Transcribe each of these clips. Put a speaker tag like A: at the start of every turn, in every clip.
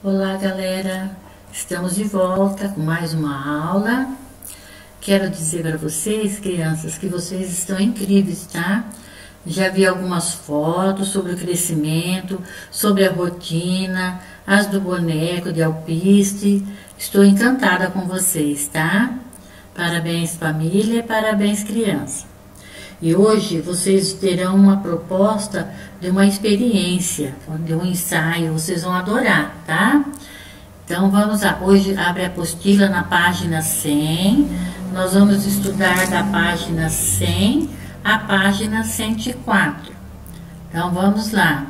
A: Olá, galera! Estamos de volta com mais uma aula. Quero dizer para vocês, crianças, que vocês estão incríveis, tá? Já vi algumas fotos sobre o crescimento, sobre a rotina, as do boneco de alpiste. Estou encantada com vocês, tá? Parabéns, família, parabéns, criança. E hoje vocês terão uma proposta de uma experiência, de um ensaio, vocês vão adorar, tá? Então vamos lá, hoje abre a apostila na página 100, nós vamos estudar da página 100 à página 104. Então vamos lá,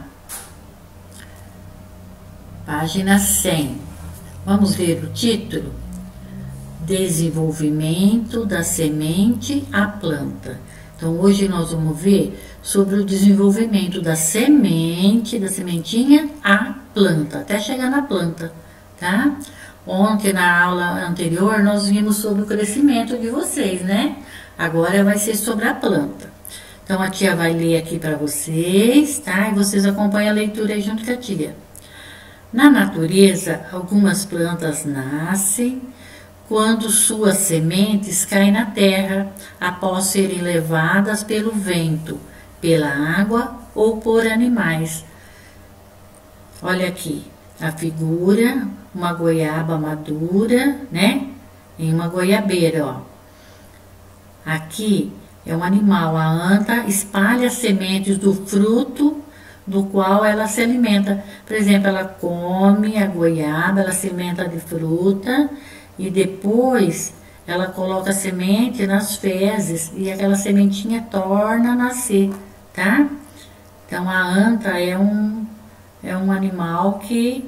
A: página 100, vamos ver o título: Desenvolvimento da semente à planta. Então, hoje nós vamos ver sobre o desenvolvimento da semente, da sementinha à planta, até chegar na planta, tá? Ontem, na aula anterior, nós vimos sobre o crescimento de vocês, né? Agora vai ser sobre a planta. Então, a tia vai ler aqui para vocês, tá? E vocês acompanham a leitura aí junto com a tia. Na natureza, algumas plantas nascem quando suas sementes caem na terra, após serem levadas pelo vento, pela água ou por animais. Olha aqui a figura, uma goiaba madura, né? Em uma goiabeira, ó. Aqui é um animal, a anta espalha as sementes do fruto do qual ela se alimenta. Por exemplo, ela come a goiaba, ela se alimenta de fruta, e depois ela coloca a semente nas fezes e aquela sementinha torna a nascer, tá? Então a anta é um animal que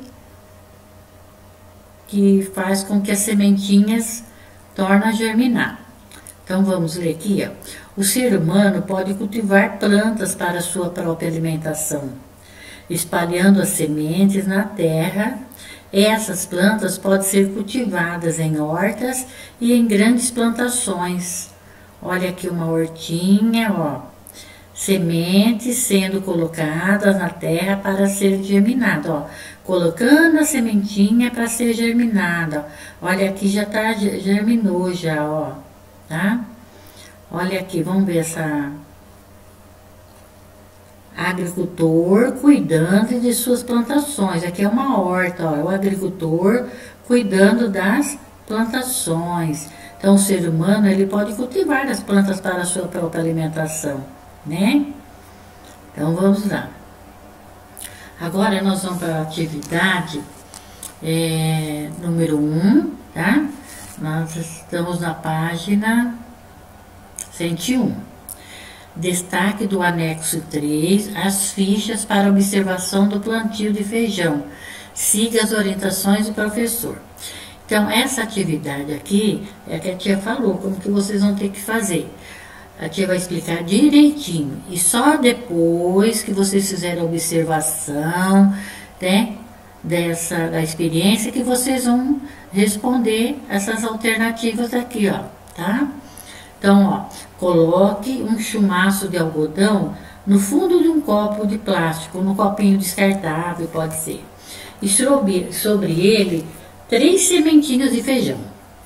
A: faz com que as sementinhas tornem a germinar. Então vamos ler aqui, ó. O ser humano pode cultivar plantas para a sua própria alimentação, espalhando as sementes na terra. Essas plantas podem ser cultivadas em hortas e em grandes plantações. Olha aqui uma hortinha, ó. Sementes sendo colocadas na terra para ser germinada, ó. Colocando a sementinha para ser germinada. Olha aqui, já tá, germinou já, ó. Tá? Olha aqui, vamos ver essa... Agricultor cuidando de suas plantações. Aqui é uma horta, ó, é o agricultor cuidando das plantações. Então, o ser humano, ele pode cultivar as plantas para a sua própria alimentação, né? Então, vamos lá. Agora, nós vamos para a atividade número 1, tá? Nós estamos na página 101. Destaque do anexo 3, as fichas para observação do plantio de feijão. Siga as orientações do professor. Então, essa atividade aqui é que a tia falou, como que vocês vão ter que fazer. A tia vai explicar direitinho. E só depois que vocês fizerem a observação, né, da experiência, que vocês vão responder essas alternativas aqui, ó, tá? Então, ó, coloque um chumaço de algodão no fundo de um copo de plástico, no copinho descartável, pode ser. E sobre ele, 3 sementinhas de feijão.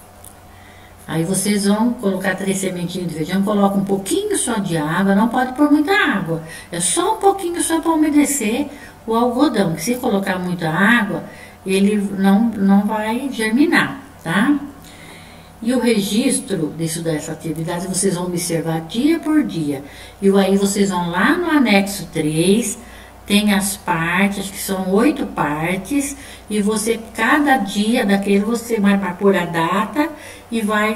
A: Aí vocês vão colocar 3 sementinhas de feijão, coloca um pouquinho só de água, não pode pôr muita água. É só um pouquinho só para umedecer o algodão. Se colocar muita água, ele não vai germinar, tá? E o registro dessa atividade vocês vão observar dia por dia. E aí vocês vão lá no anexo 3, tem as partes, que são 8 partes, e você, cada dia daquele, você vai pôr a data e vai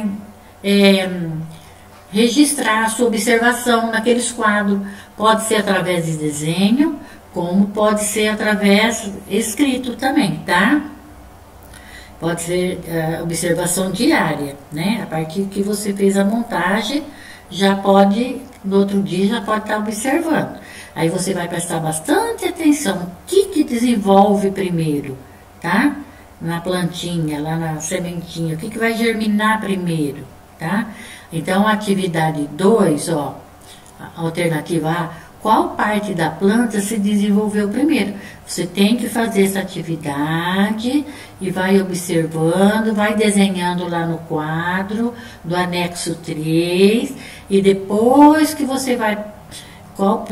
A: registrar a sua observação naqueles quadros. Pode ser através de desenho, como pode ser através escrito também, tá? Pode ser observação diária, né? A partir que você fez a montagem, já pode, no outro dia, já pode estar observando. Aí você vai prestar bastante atenção. O que desenvolve primeiro, tá? Na plantinha, lá na sementinha. O que vai germinar primeiro, tá? Então, a atividade 2, ó, a alternativa A, qual parte da planta se desenvolveu primeiro. Você tem que fazer essa atividade e vai observando, vai desenhando lá no quadro do anexo 3 e depois que você vai qual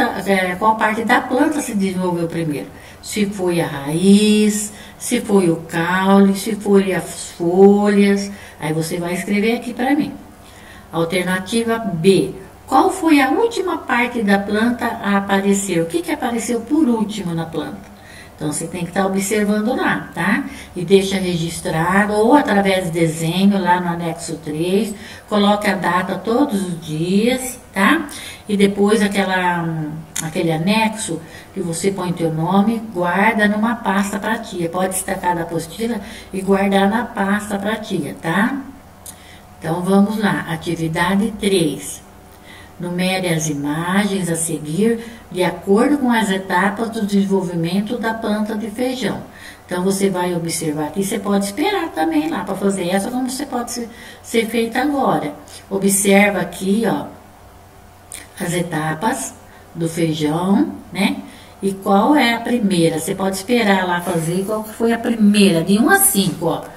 A: parte da planta se desenvolveu primeiro. Se foi a raiz, se foi o caule, se foi as folhas. Aí você vai escrever aqui para mim. Alternativa B. Qual foi a última parte da planta a aparecer? O que apareceu por último na planta? Então, você tem que estar observando lá, tá? E deixa registrado, ou através de desenho, lá no anexo 3. Coloque a data todos os dias, tá? E depois aquele anexo que você põe teu nome, guarda numa pasta para tia. Pode destacar da apostila e guardar na pasta para tia, tá? Então, vamos lá. Atividade 3. Numere as imagens a seguir de acordo com as etapas do desenvolvimento da planta de feijão. Então, você vai observar aqui, você pode esperar também lá para fazer essa, como você pode ser feita agora. Observa aqui, ó, as etapas do feijão, né? E qual é a primeira? Você pode esperar lá fazer qual foi a primeira, de 1 a 5, ó.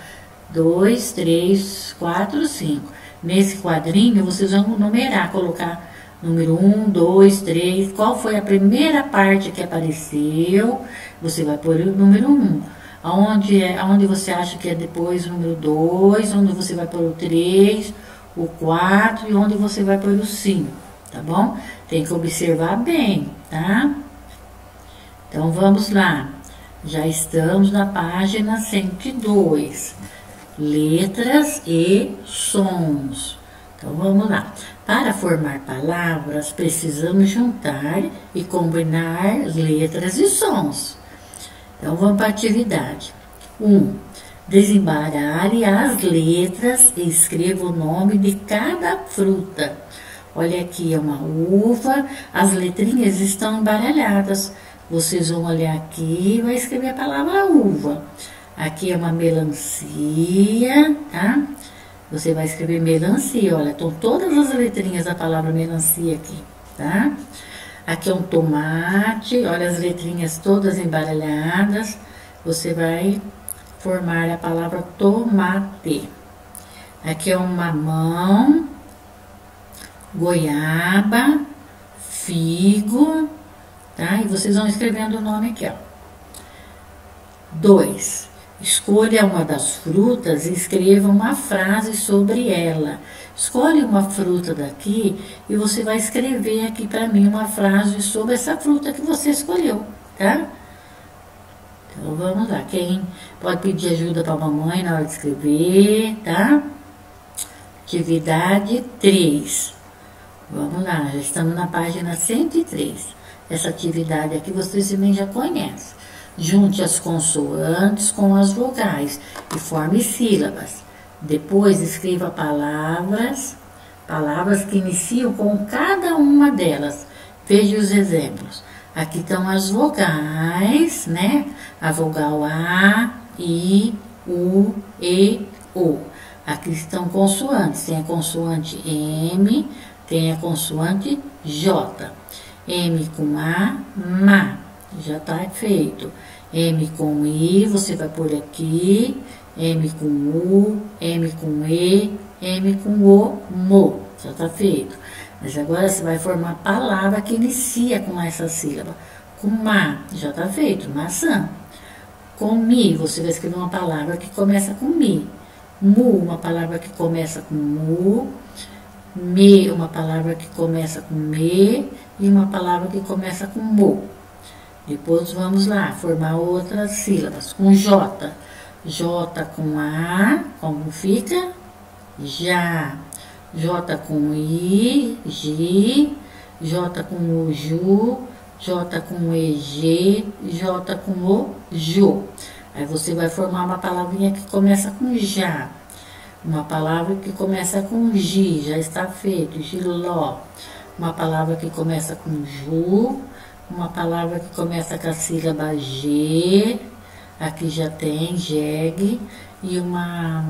A: 2, 3, 4, 5. Nesse quadrinho, vocês vão numerar, colocar número 1, 2, 3. Qual foi a primeira parte que apareceu? Você vai pôr o número 1. Aonde você acha que é depois o número 2, onde você vai pôr o 3, o 4 e onde você vai pôr o 5, tá bom? Tem que observar bem, tá? Então, vamos lá. Já estamos na página 102. Letras e sons. Então, vamos lá. Para formar palavras, precisamos juntar e combinar letras e sons. Então, vamos para a atividade. 1. Desembaralhe as letras e escreva o nome de cada fruta. Olha aqui, é uma uva, as letrinhas estão embaralhadas. Vocês vão olhar aqui e vai escrever a palavra uva. Aqui é uma melancia, tá? Você vai escrever melancia, olha, estão todas as letrinhas da palavra melancia aqui, tá? Aqui é um tomate, olha as letrinhas todas embaralhadas. Você vai formar a palavra tomate. Aqui é um mamão, goiaba, figo, tá? E vocês vão escrevendo o nome aqui, ó. 2. Escolha uma das frutas e escreva uma frase sobre ela. Escolhe uma fruta daqui e você vai escrever aqui para mim uma frase sobre essa fruta que você escolheu, tá? Então, vamos lá. Quem pode pedir ajuda para a mamãe na hora de escrever, tá? Atividade 3. Vamos lá, já estamos na página 103. Essa atividade aqui vocês também já conhecem. Junte as consoantes com as vogais e forme sílabas. Depois escreva palavras que iniciam com cada uma delas. Veja os exemplos. Aqui estão as vogais, né? A vogal A, I, U, E, O. Aqui estão consoantes. Tem a consoante M, tem a consoante J. M com A, ma. Já está feito. M com I, você vai pôr aqui. M com U, M com E, M com O, mo. Já está feito. Mas agora você vai formar a palavra que inicia com essa sílaba. Com ma, já está feito. Maçã. Com mi, você vai escrever uma palavra que começa com mi. Mu, uma palavra que começa com mu. Me, uma palavra que começa com me. E uma palavra que começa com mo. Depois vamos lá, formar outras sílabas. Com J. J com A, como fica? Já. J com I, Gi. J com o Ju. J com EG. J com o Jo. Aí você vai formar uma palavrinha que começa com Já. Uma palavra que começa com Gi, já está feito. Giló. Uma palavra que começa com Ju. Uma palavra que começa com a sílaba G, aqui já tem, jegue, e uma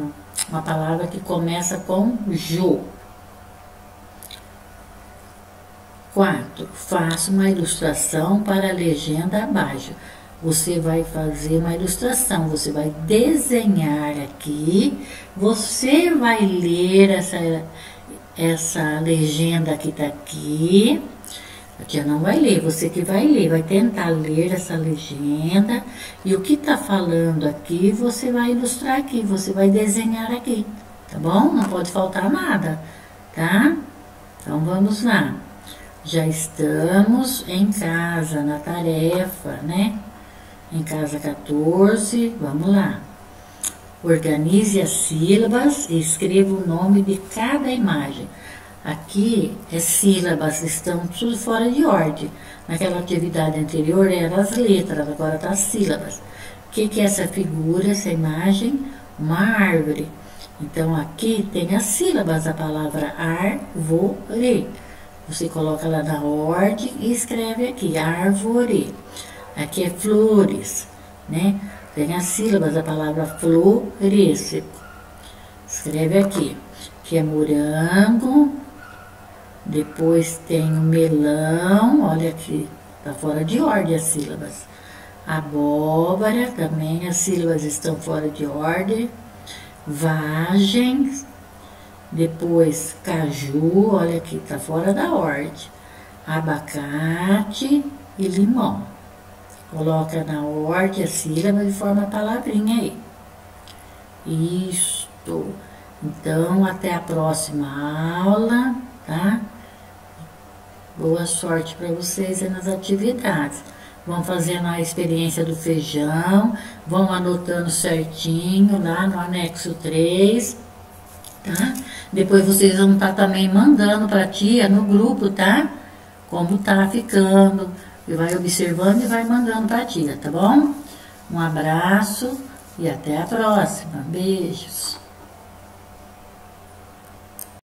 A: palavra que começa com Jo. 4. Faça uma ilustração para a legenda abaixo. Você vai fazer uma ilustração, você vai desenhar aqui, você vai ler essa legenda que está aqui. A tia não vai ler, você que vai ler, vai tentar ler essa legenda. E o que está falando aqui, você vai ilustrar aqui, você vai desenhar aqui, tá bom? Não pode faltar nada, tá? Então, vamos lá. Já estamos em casa, na tarefa, né? Em casa 14, vamos lá. Organize as sílabas e escreva o nome de cada imagem. Aqui é sílabas, estão tudo fora de ordem. Naquela atividade anterior eram as letras, agora tá as sílabas. O que é essa figura, essa imagem? Uma árvore. Então aqui tem as sílabas da palavra árvore. Você coloca lá na ordem e escreve aqui, árvore. Aqui é flores, né? Tem as sílabas da palavra flores. Escreve aqui, que é morango. Depois tem o melão, olha aqui, tá fora de ordem as sílabas. Abóbora, também as sílabas estão fora de ordem. Vagem, depois caju, olha aqui, tá fora da ordem. Abacate e limão. Coloca na ordem a sílaba e forma a palavrinha aí. Isto. Então, até a próxima aula, tá? Boa sorte para vocês nas atividades. Vão fazendo a experiência do feijão, vão anotando certinho lá no anexo 3, tá? Depois vocês vão estar também mandando para a tia no grupo, tá? Como tá ficando. E vai observando e vai mandando para a tia, tá bom? Um abraço e até a próxima. Beijos.